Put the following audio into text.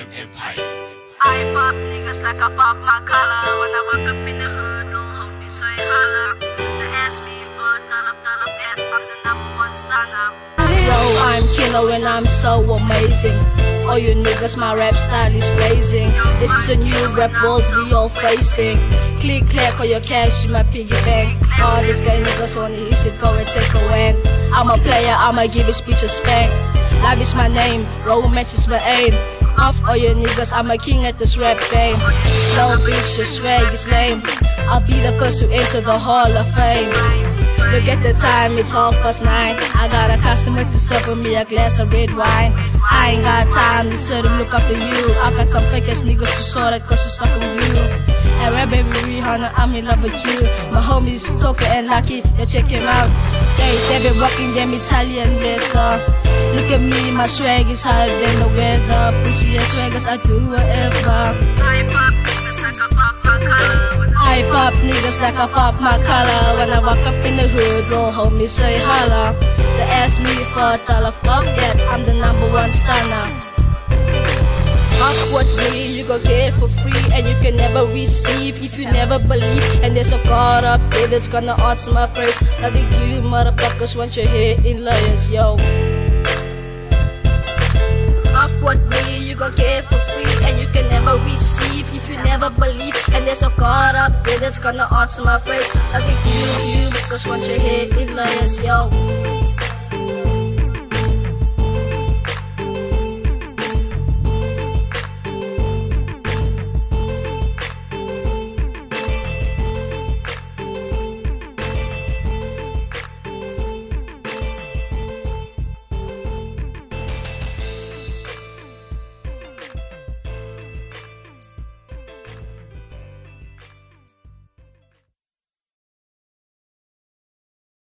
R.E.M empires. I pop niggas like I pop my collar. When I walk up in the hood, little homies say holla. They ask me for a dollar that I'm the #1 stunner. Yo, I'm Keeno and I'm so amazing. All you niggas, my rap style is blazing. This is a new rap world we all facing. Click, clack, all your cash in my piggy bank. All these guy niggas only you should go and take a wank. I'm a player, I'ma give a speech a spank. Life is my name, romance is my aim. Off all your niggas, I'm a king at this rap game. No bitch, your swag is lame. I'll be the first to enter the Hall of Fame. Look at the time, it's 9:30. I got a customer to serve me a glass of red wine. I ain't got time to sit and look after you. I got some fake ass niggas to sort it cause it's stuck on you. And rap baby Rihanna, I'm in love with you. My homies Toka and Lucky, yo check him out. They been rocking them Italian leather. Look at me, my swag is hotter than the weather. Pussy ass swaggers, I do whatever. I pop niggas like I pop my collar. I pop niggas like I pop my collar. When I walk up in the hood, little homies say holla. They ask me for a dollar that I'm the #1 stunner. Ask what way you gon' get for free, and you can never receive if you never believe. And there's a God up there that's gonna answer my praise. I think you motherfuckers want your head in layers, yo. Ask what way you gon' get for free, and you can never receive if you never believe. And there's a God up there that's gonna answer my praise. I think you motherfuckers want your head in layers, yo.